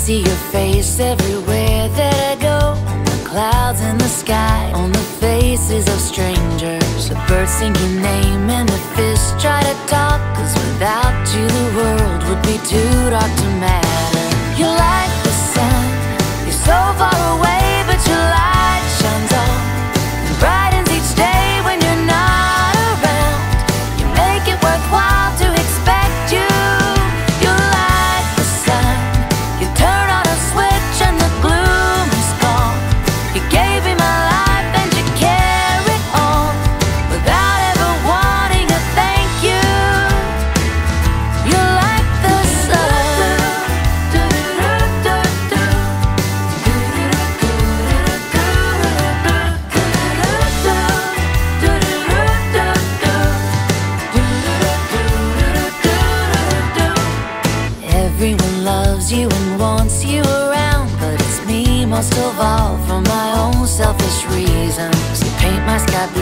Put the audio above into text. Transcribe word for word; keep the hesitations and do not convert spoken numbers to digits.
see your face everywhere that I go. The clouds in the sky, on the faces of strangers. The birds sing your name and the fish try to talk, 'cause without you the world would be too dark to matter. You're like the sun, you're so far away, but your light shines on and brightens each day when you're not around. You make it worthwhile to expect you. You're like the sun, you turn on a switch and the gloom is gone. You gave me my life and you carry on without ever wanting a thank you. You're like the sun. Everyone loves you and wants you around, but it's me most of all, for my own selfish reasons. You paint my sky blue